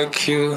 like you.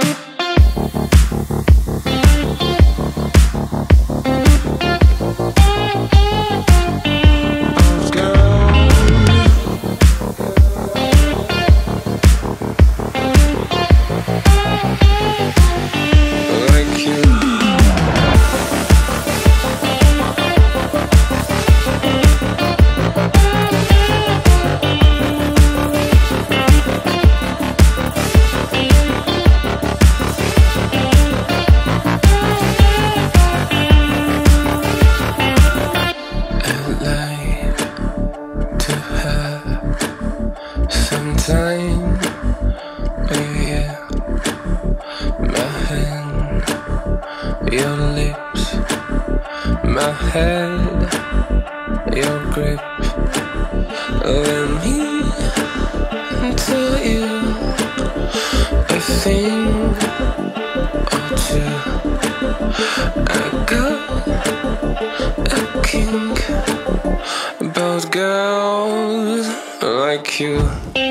Time, yeah, my hand, your lips, my head, your grip. Let me tell you a thing or two. I got a kink about girls like you.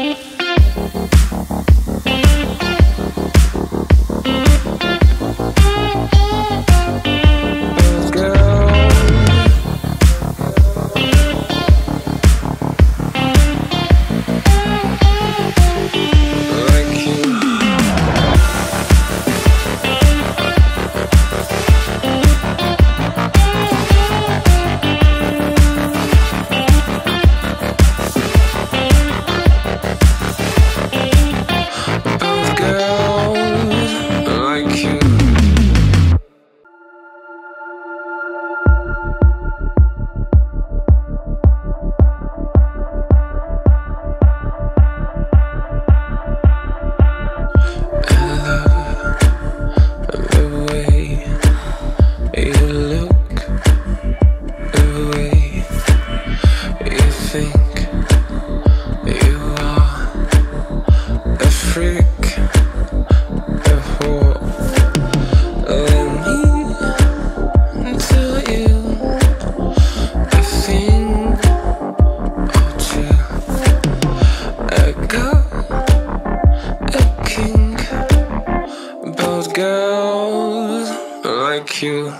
Girls like you.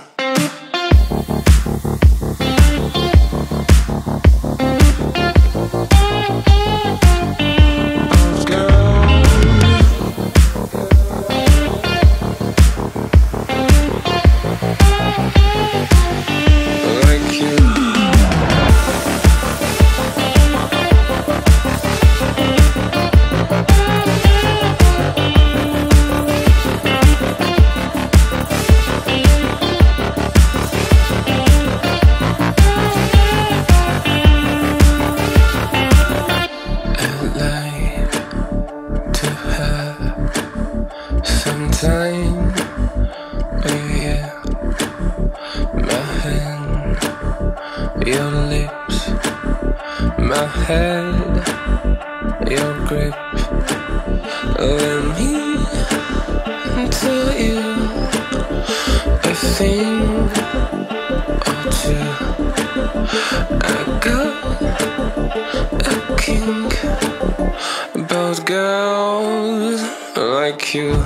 Time, yeah, my hand, your lips, my head, your grip. Let me tell you a thing or two. I got a kink about girls like you.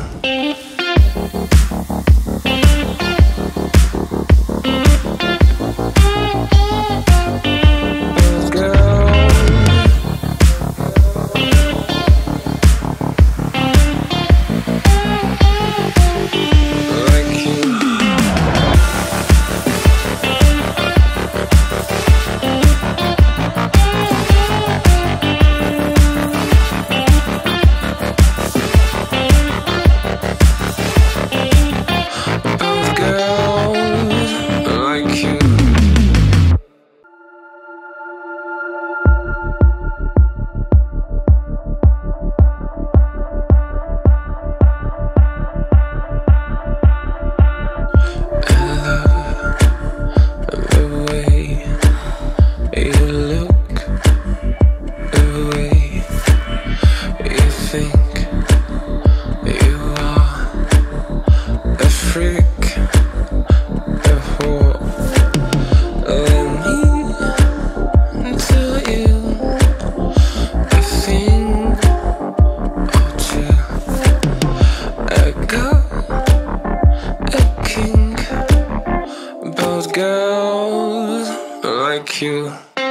like you.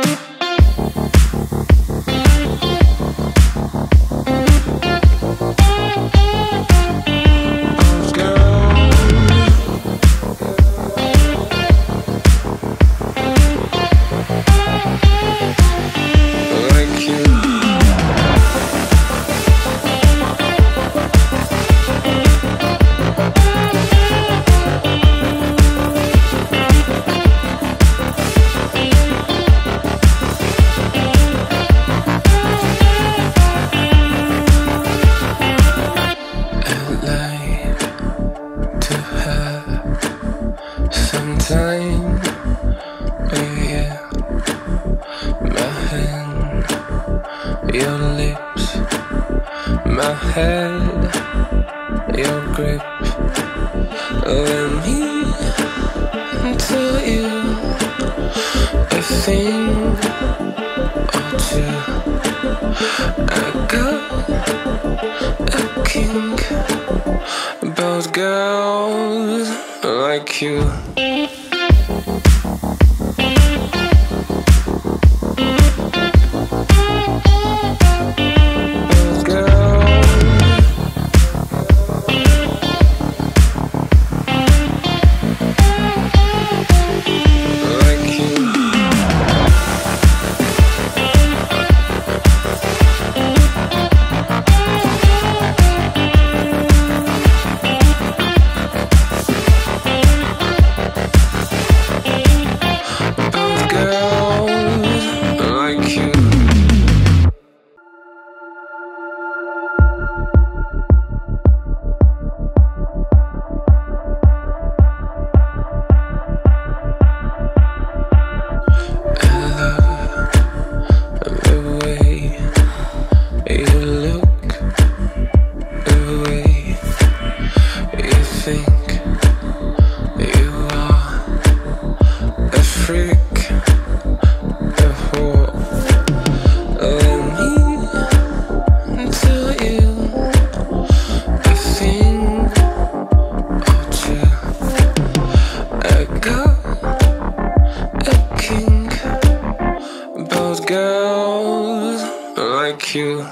Time, oh yeah, my hand, your lips, my head, your grip. Let me tell you a thing or two. I got a kink about girls like you. Girls like you.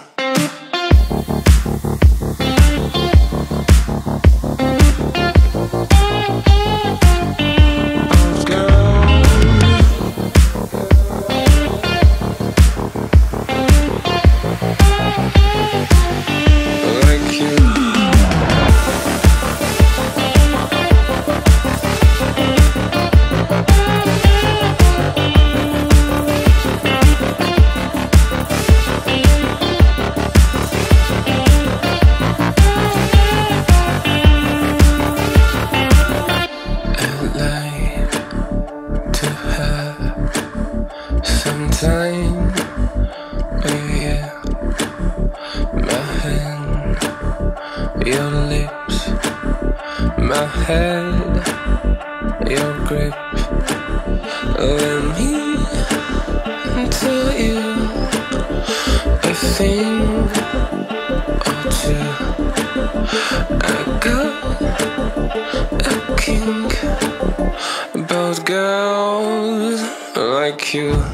Time, oh yeah, my hand, your lips, my head, your grip. Let me tell you a thing or two. I got a kink about girls like you.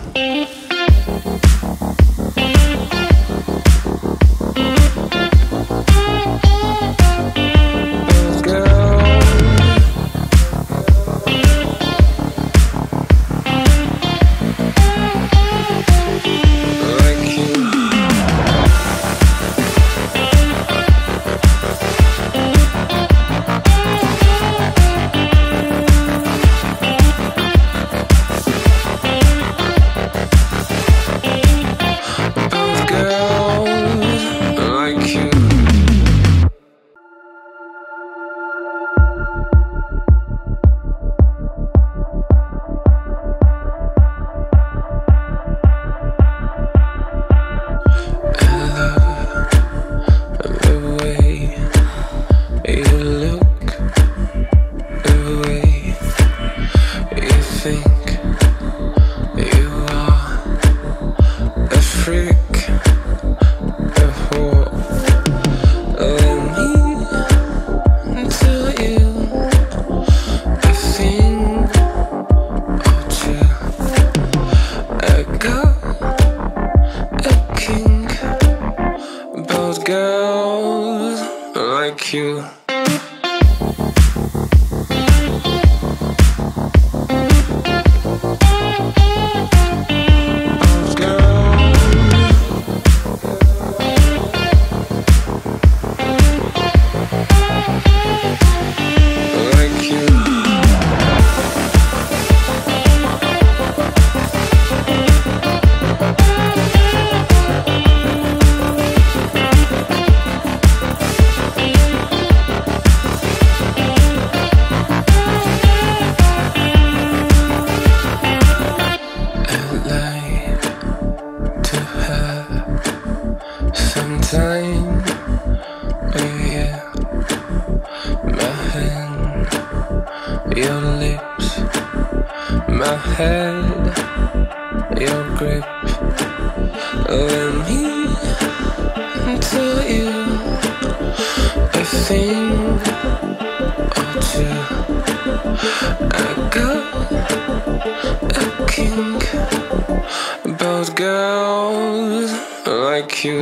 Time, yeah, my hand, your lips, my head, your grip. Let me tell you a thing or two. I got a kink about girls like you.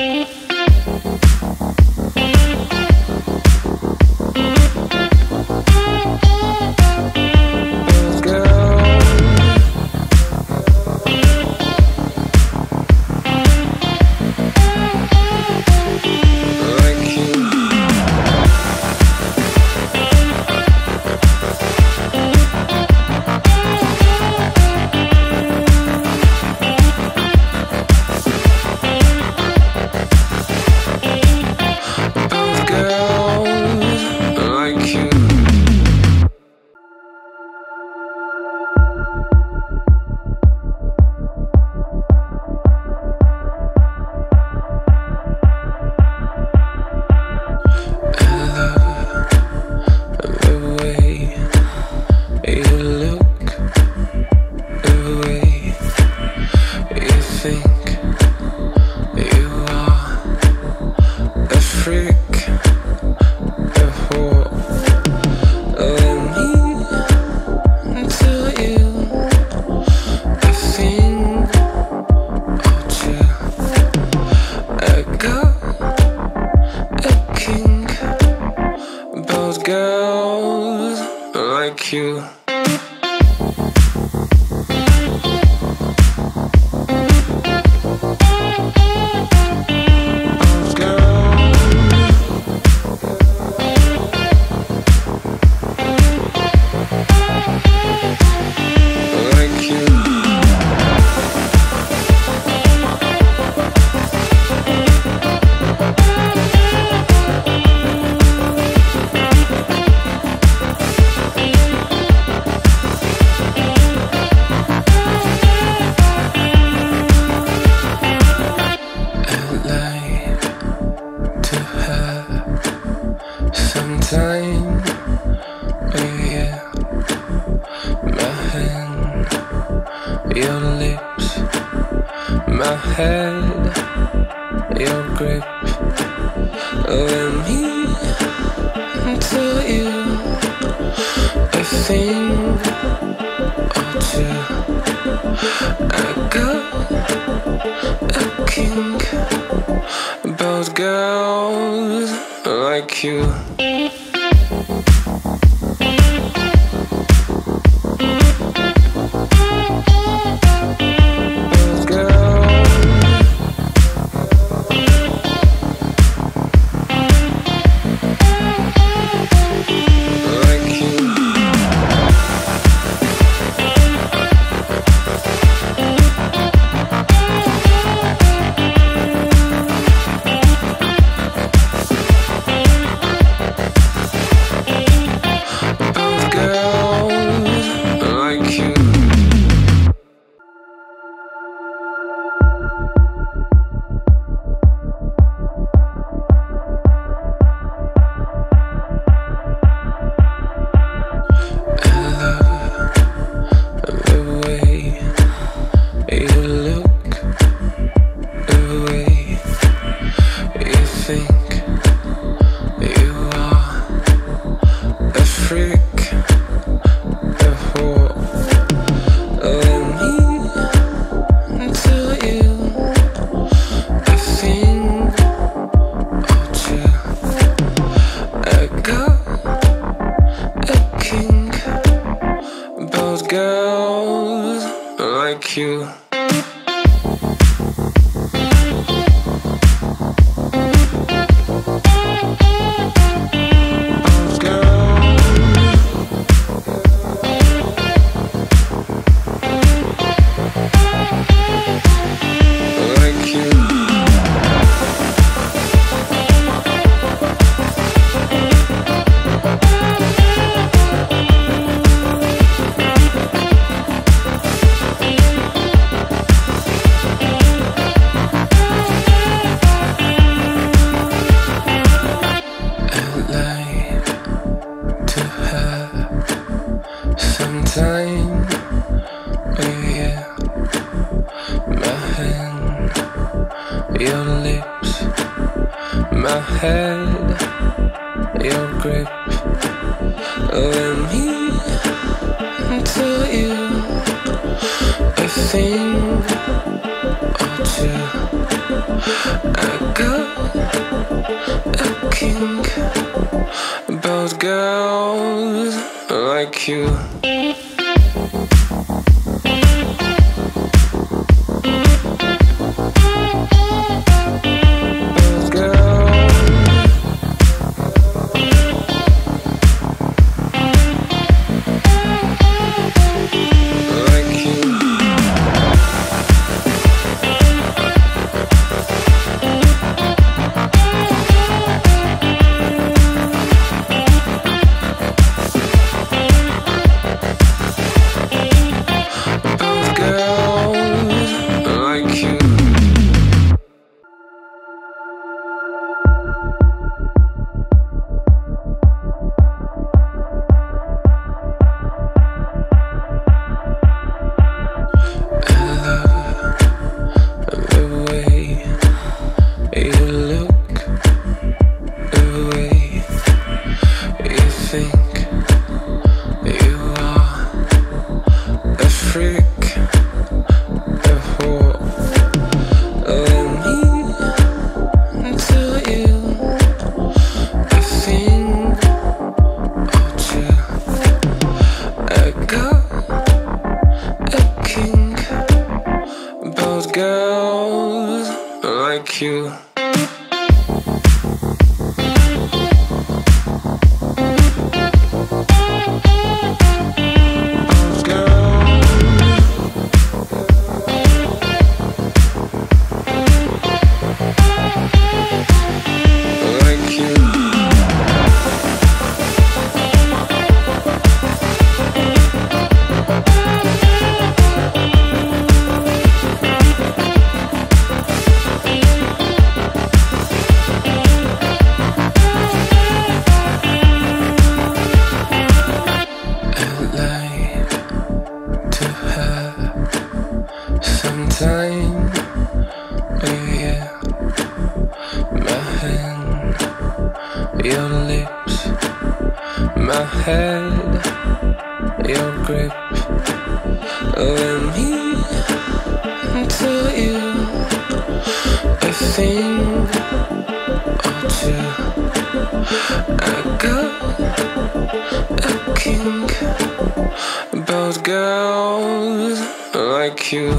Girls like you. Time, yeah, my hand, your lips, my head, your grip. Let me tell you a thing or two. I got a kink about girls like you. like you. Time, oh yeah, my hand, your lips, my head, your grip. Let me tell you a thing or two. I got a kink about girls like you. Girls like you. Time, oh yeah, my hand, your lips, my head, your grip. Let me tell you a thing or two. I got a kink about girls like you.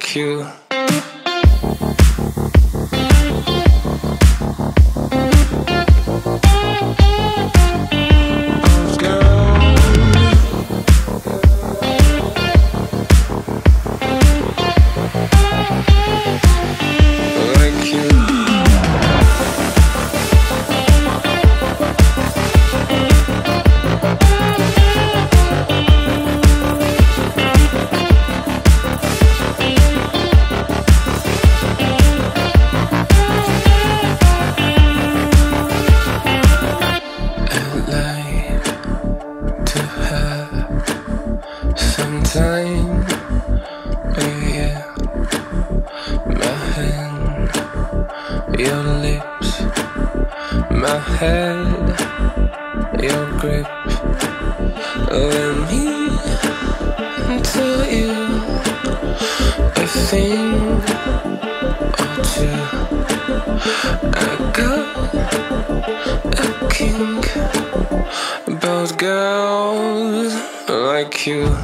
like you. Time, oh yeah, my hand, your lips, my head, your grip. Let me tell you a thing or two. I got a kink about girls like you.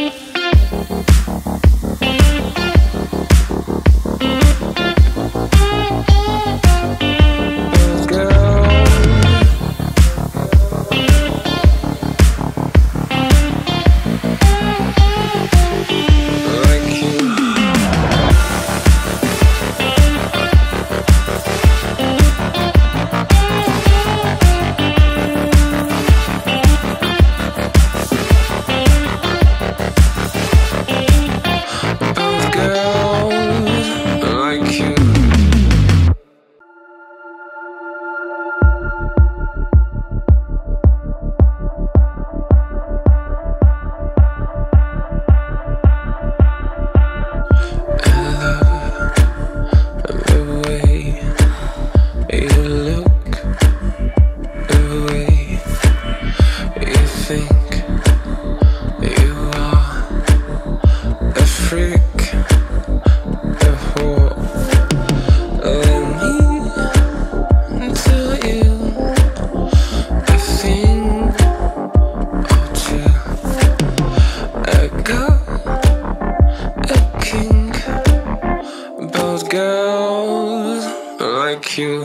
Girls like you.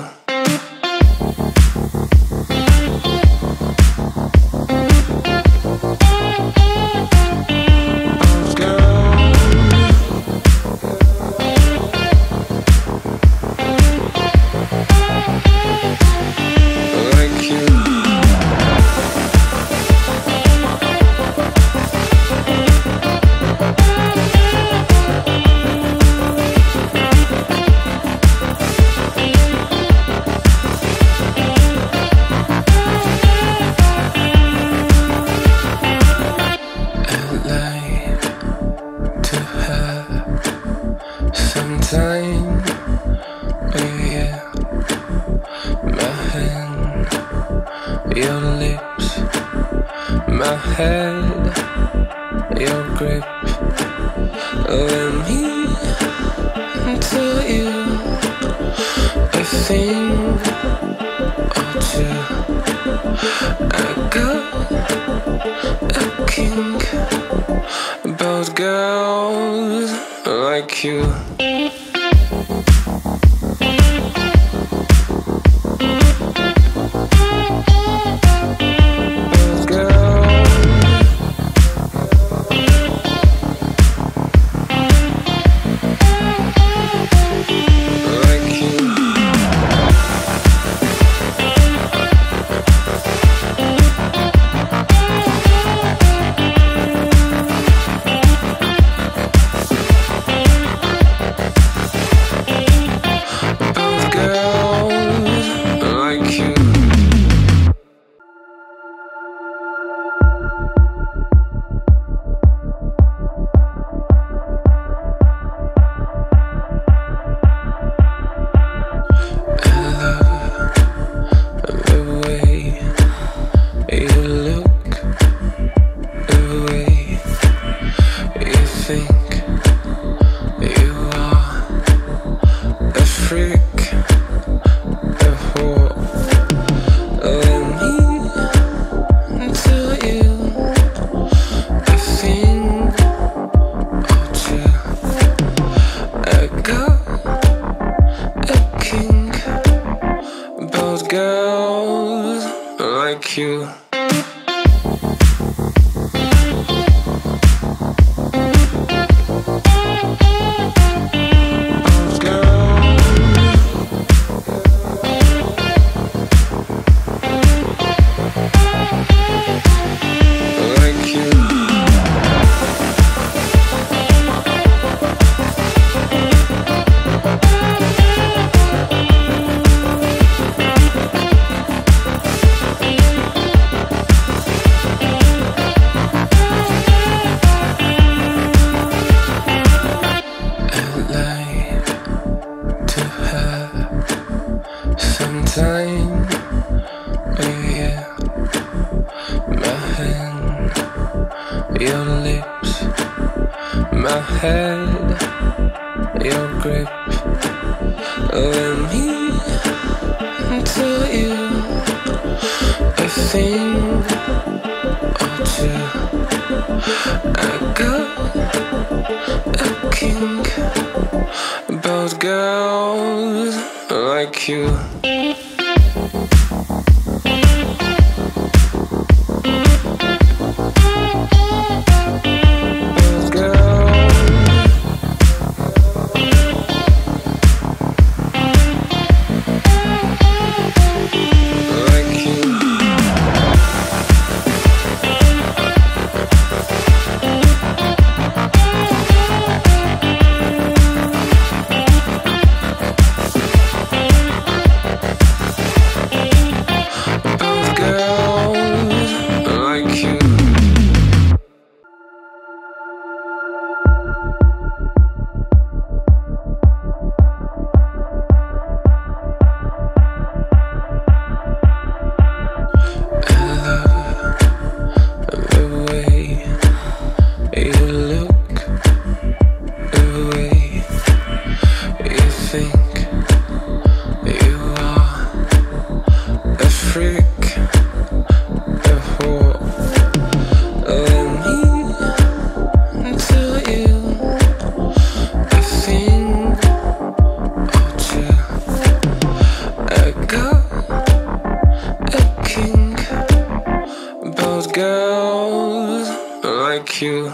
Time, oh yeah, my hand, your lips, my head, your grip. Let me tell you a thing or two. I got a kink about girls like you. Yeah. like you. Time, yeah, my hand, your lips, my head, your grip. Let me tell you a thing or two. I got a kink about girls like you. Girls like you.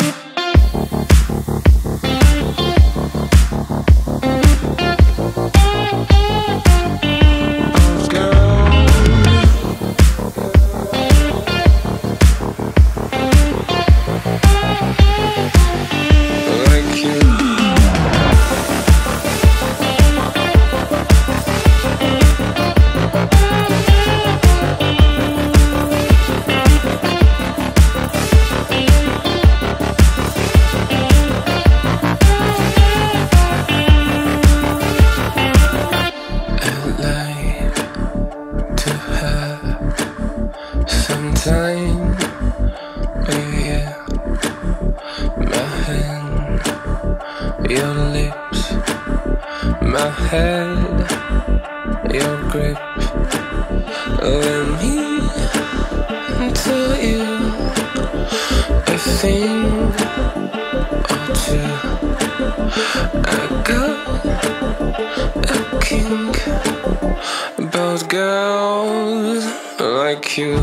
Time, yeah, my hand, your lips, my head, your grip. Let me tell you a thing or two. I got a kink about girls like you.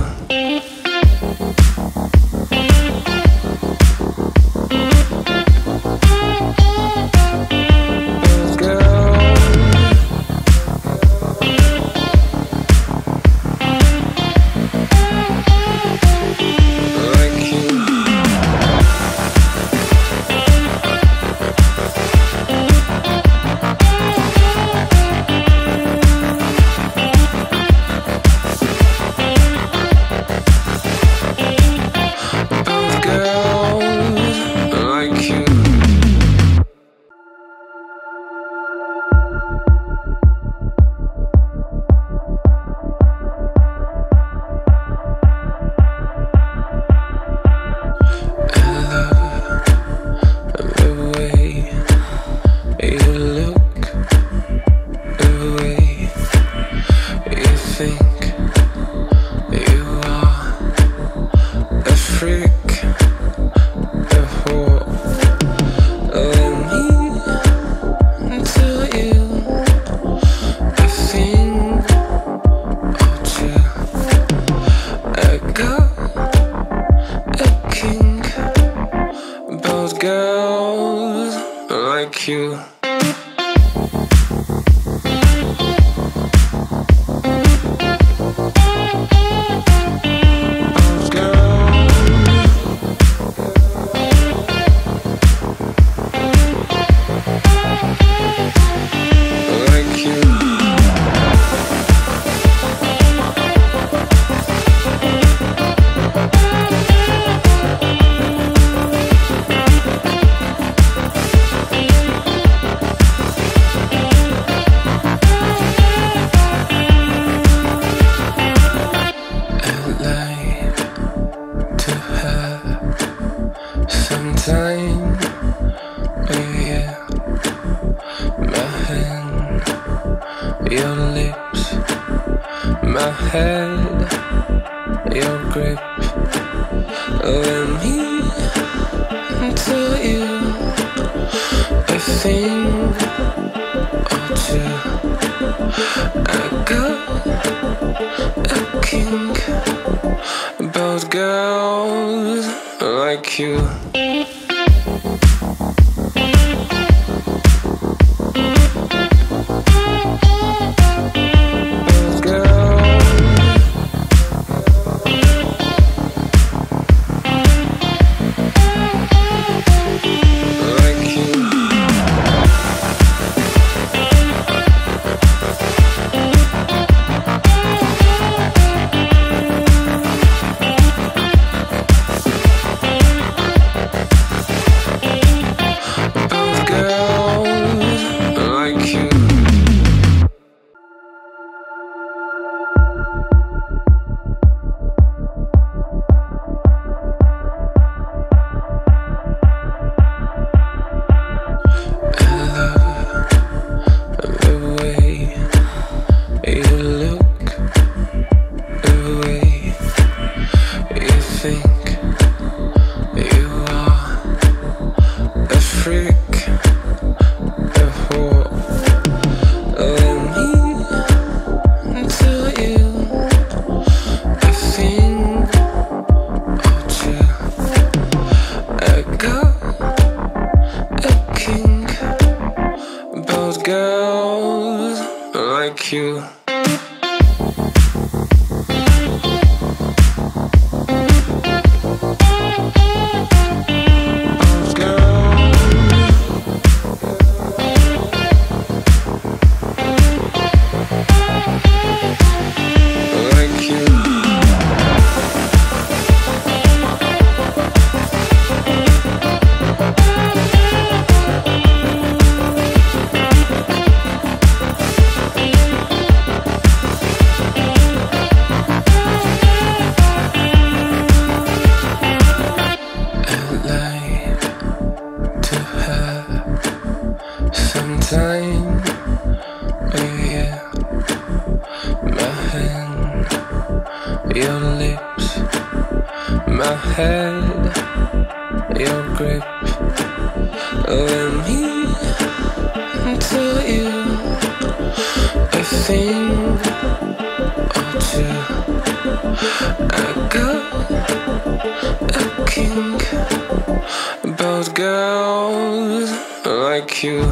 Your lips, my head, your grip. Let me tell you a thing or two. I got a kink about girls like you. Girls like you. Time, oh yeah, my hand, your lips, my head, your grip. Let me tell you a thing or two. I got a kink about girls like you.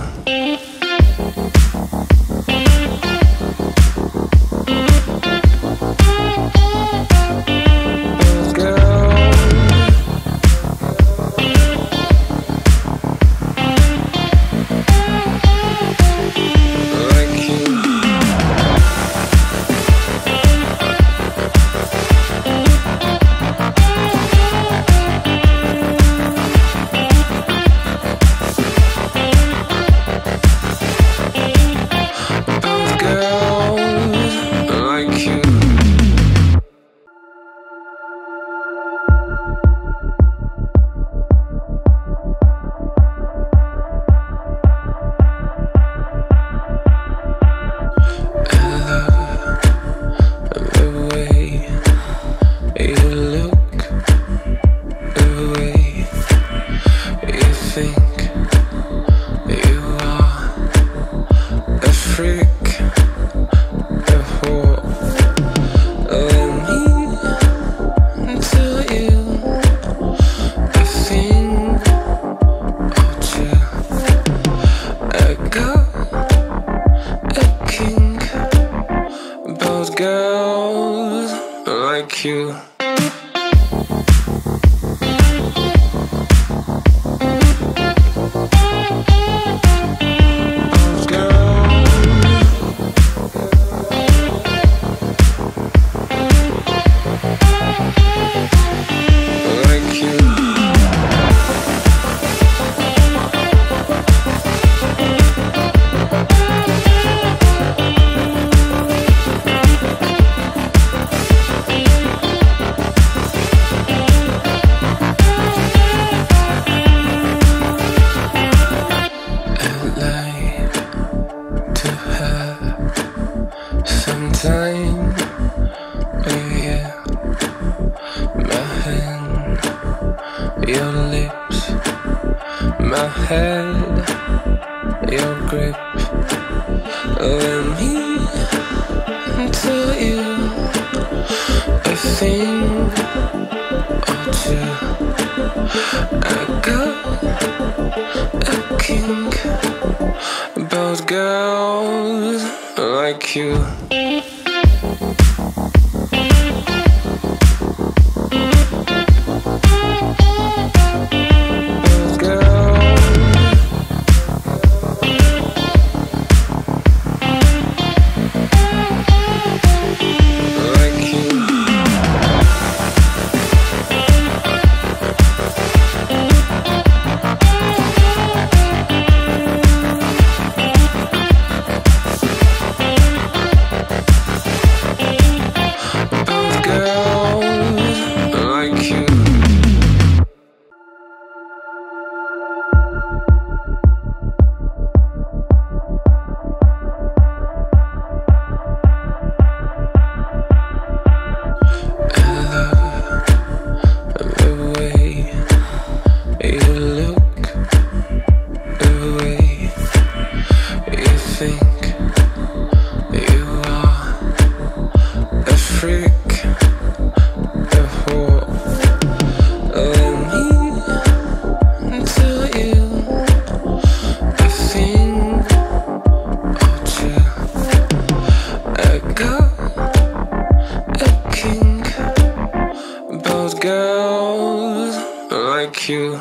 you. Time, oh yeah, my hand, your lips, my head, your grip. Let me tell you a thing or two. I got a kink about girls like you. Girls like you.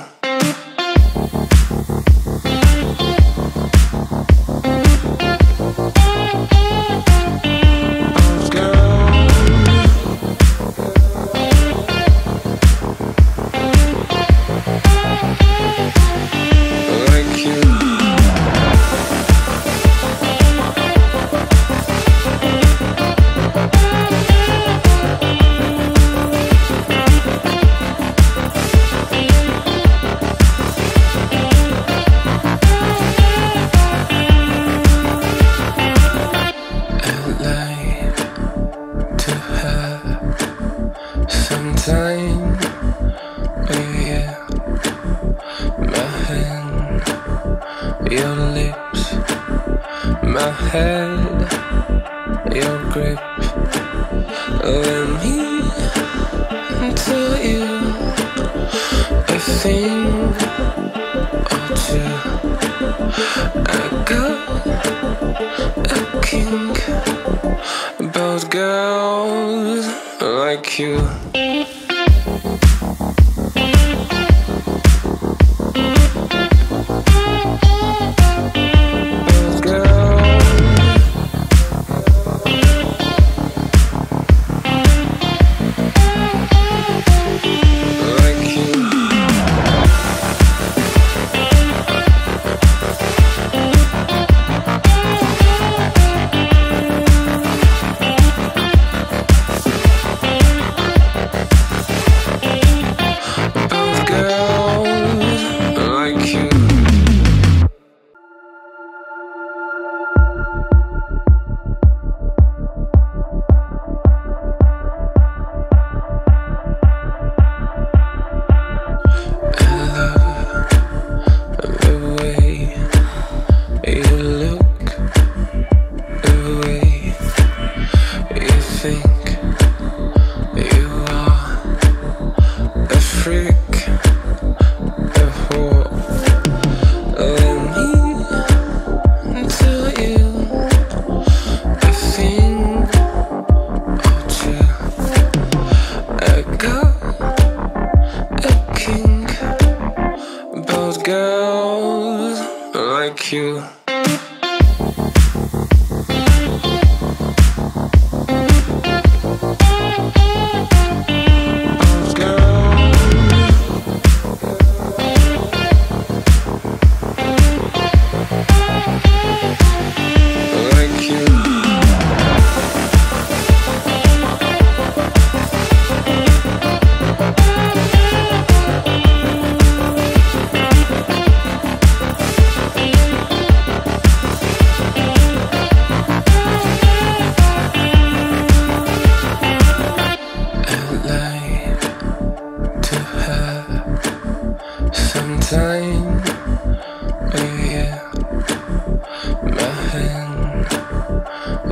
Time, oh yeah, my hand, your lips, my head, your grip. Let me tell you a thing or two. I got a kink about girls like you.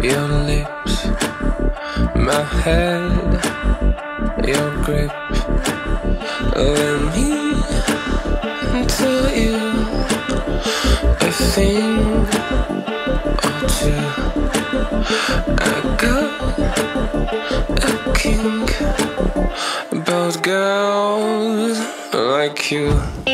your lips, my head, your grip. Let me tell you a thing or two. I got a kink about girls like you.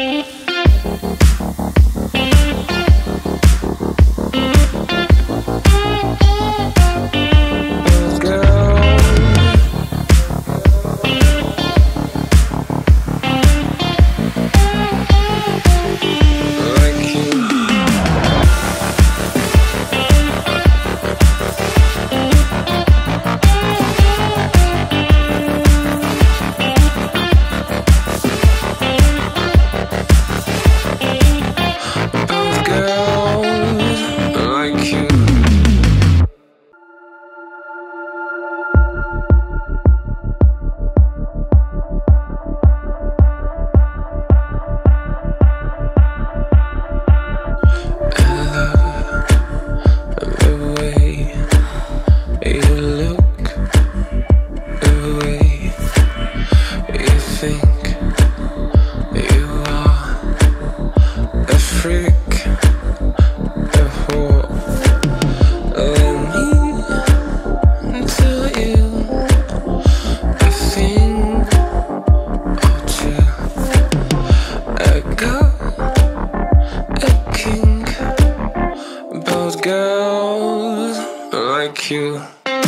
Girls like you.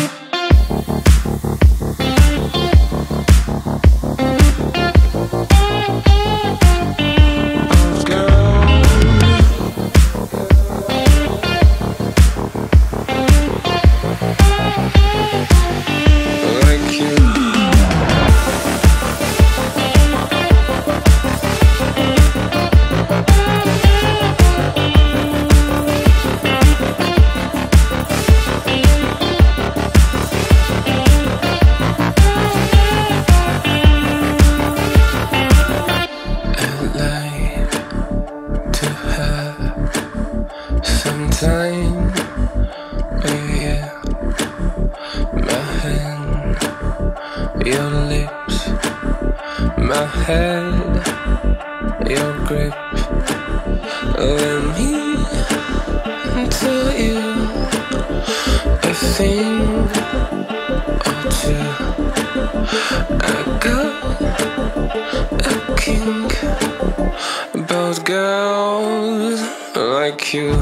Time, oh yeah, my hand, your lips, my head, your grip. Let me tell you a thing or two. I got a kink about girls like you.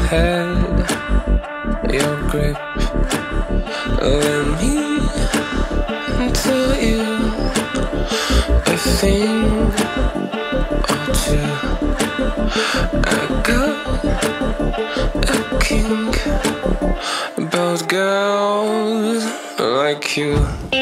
head, your grip. Let me tell you a thing or two. I got a kink about girls like you.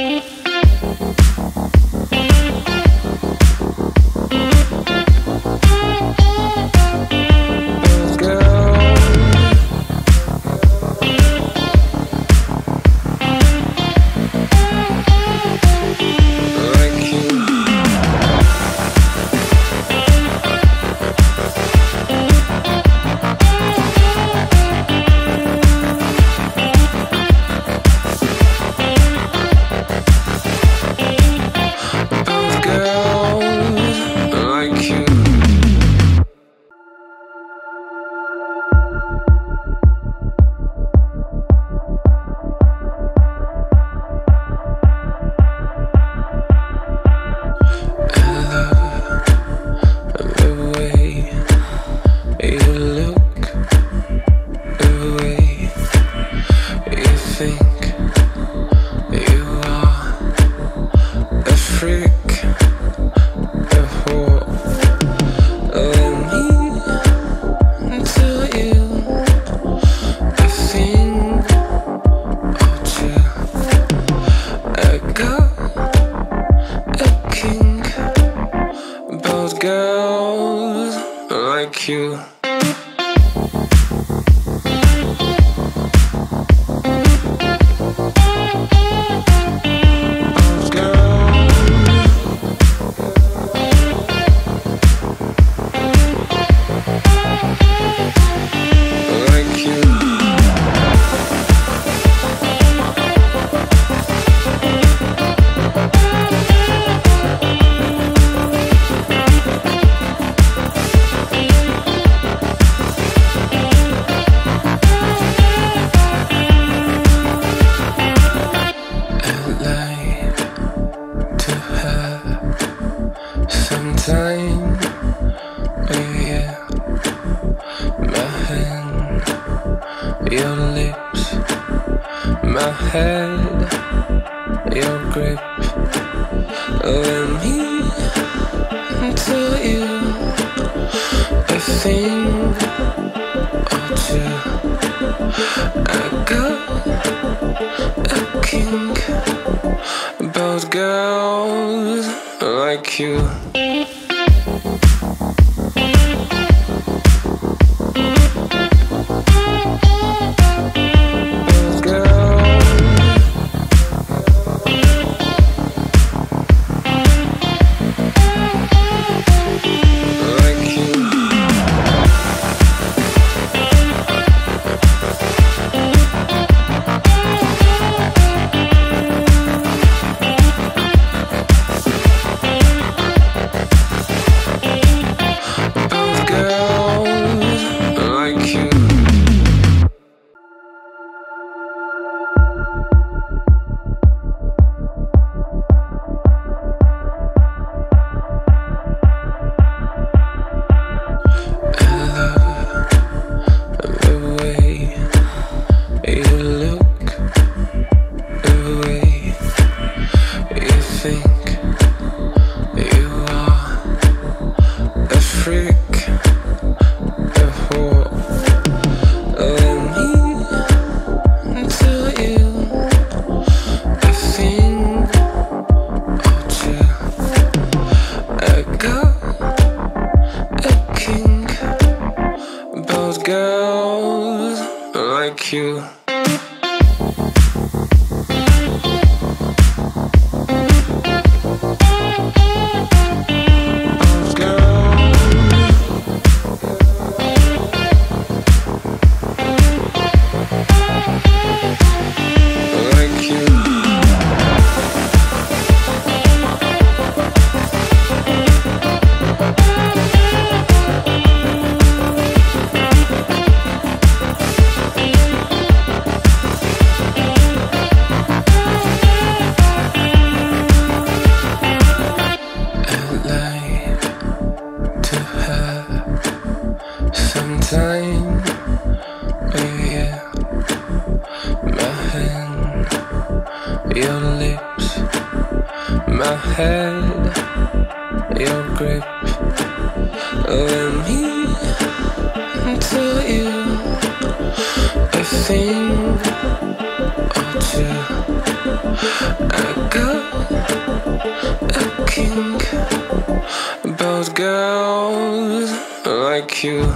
Girls like you. Time, yeah, my hand, your lips, my head, your grip. Let me tell you a thing or two. I got a kink about girls like you. Like you. hand, your lips, my head, your grip. Let me tell you a thing or two. I got a kink about girls like you.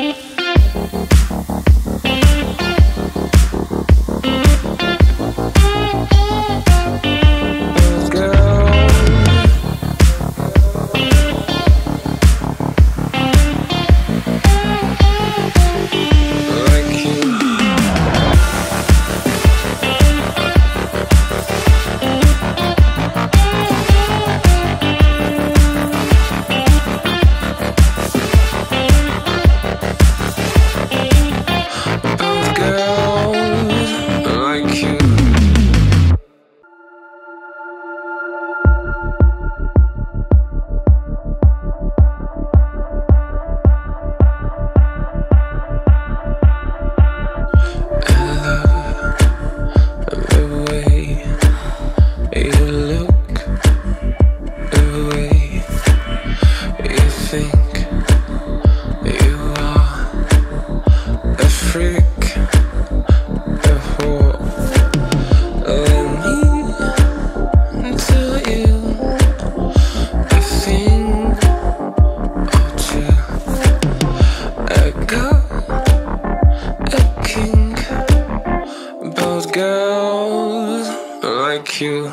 Girls like you.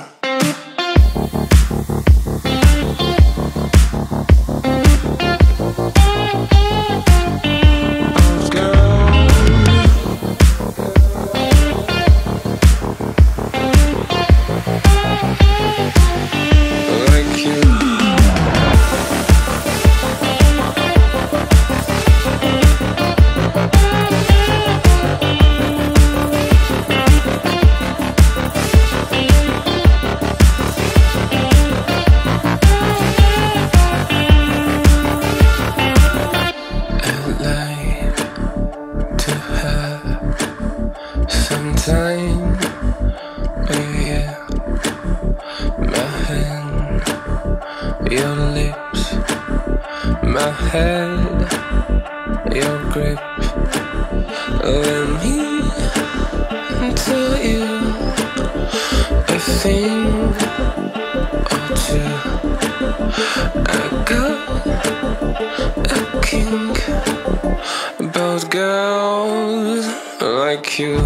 Sometime, oh yeah, my hand, your lips, my head, your grip. Let me tell you a thing or two. I got a kink about girls like you.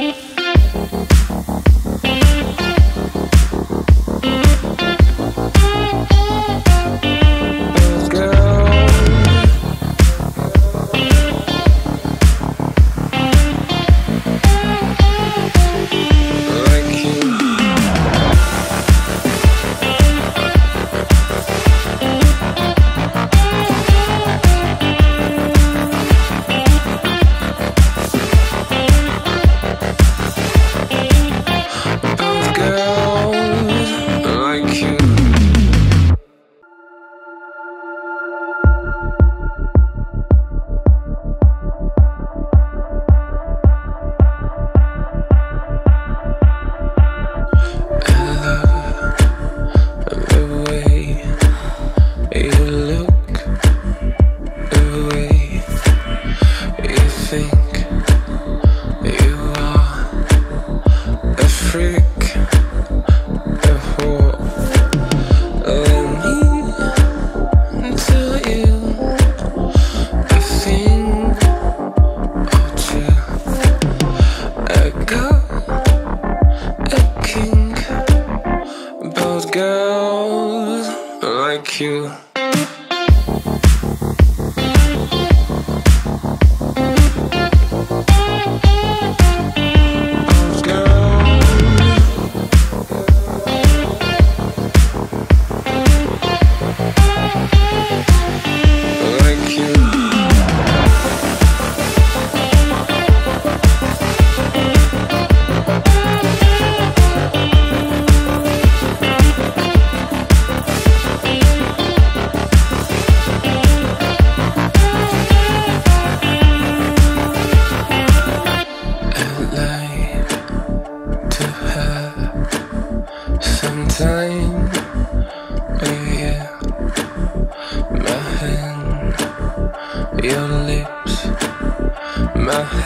Girls like you.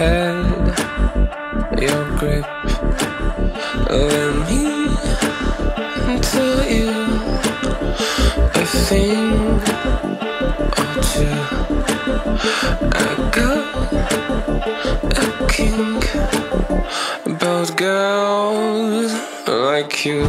head, your grip. Let me tell you a thing or two. I got a kink about girls like you.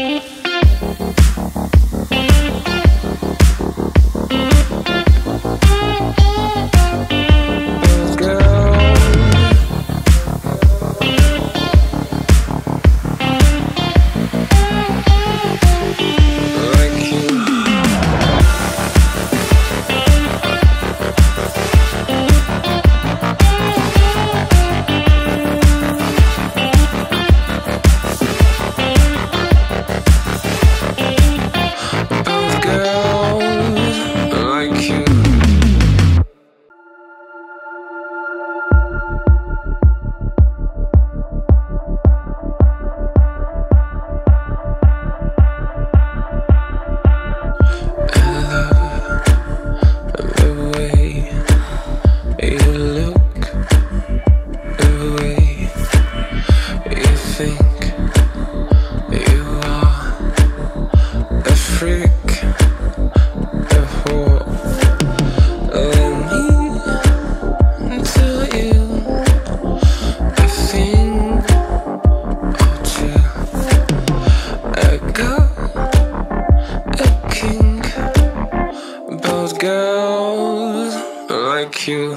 Girls like you.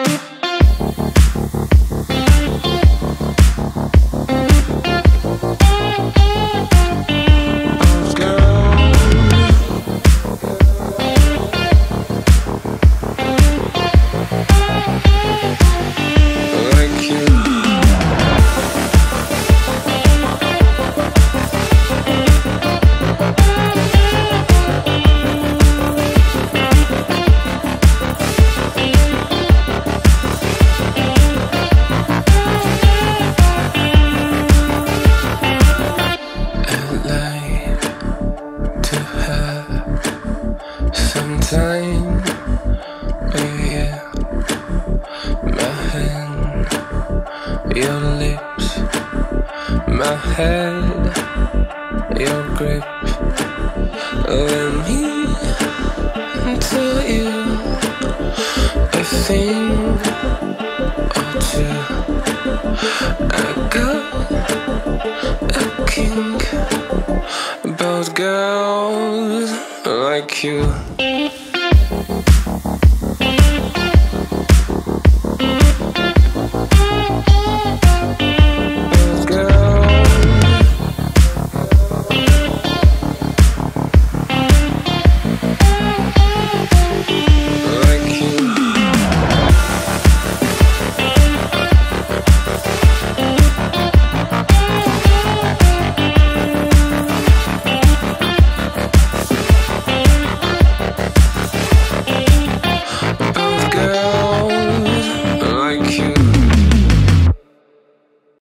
Sometime, yeah, my hand, your lips, my head, your grip. Let me tell you a thing or two. I got a kink about girls like you.